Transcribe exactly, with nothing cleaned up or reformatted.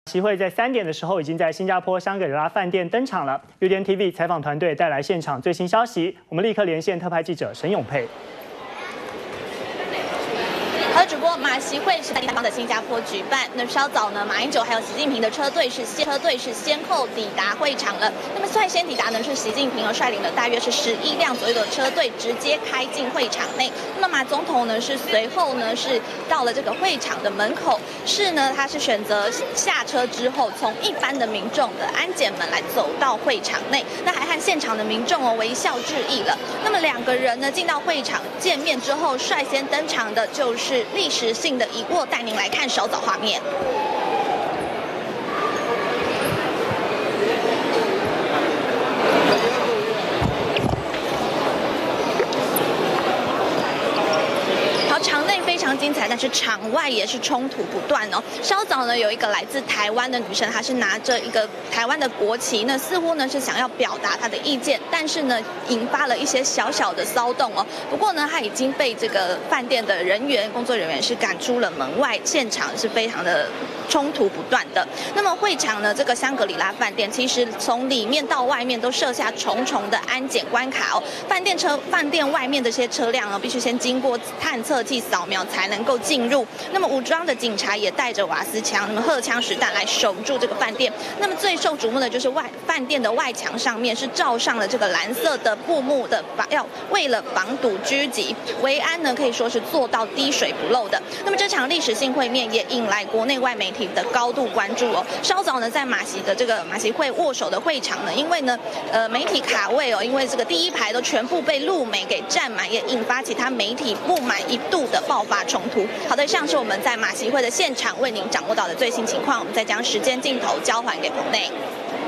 席会在三点的时候已经在新加坡香格里拉饭店登场了。U D N T V 采访团队带来现场最新消息，我们立刻连线特派记者沈永佩。 好的，主播马习会是在地方的新加坡举办。那稍早呢，马英九还有习近平的车队是先车队是先后抵达会场了。那么率先抵达呢是习近平，而率领了大约是十一辆左右的车队直接开进会场内。那么马总统呢是随后呢是到了这个会场的门口，是呢他是选择下车之后，从一般的民众的安检门来走到会场内，那还和现场的民众哦微笑致意了。那么两个人呢进到会场见面之后，率先登场的就是历史性的一握，带您来看稍早画面。场内非常精彩，但是场外也是冲突不断哦。稍早呢，有一个来自台湾的女生，她是拿着一个台湾的国旗呢，似乎呢是想要表达她的意见，但是呢引发了一些小小的骚动哦。不过呢，她已经被这个饭店的人员、工作人员是赶出了门外，现场是非常的冲突不断的。那么会场呢，这个香格里拉饭店其实从里面到外面都设下重重的安检关卡哦。饭店车、饭店外面这些车辆呢，必须先经过探测器扫描才能够进入。那么武装的警察也带着瓦斯枪、那么荷枪实弹来守住这个饭店。那么最受瞩目的就是外饭店的外墙上面是罩上了这个蓝色的布幕的，要为了防堵狙击，维安呢可以说是做到滴水不漏的。那么这场历史性会面也引来国内外媒体的高度关注哦。稍早呢，在马习的这个马习会握手的会场呢，因为呢呃媒体卡位哦，因为这个第一排都全部被陆媒给占满，也引发其他媒体不满，一度的爆发冲突。好的，以上是我们在马习会的现场为您掌握到的最新情况，我们再将时间镜头交还给棚内。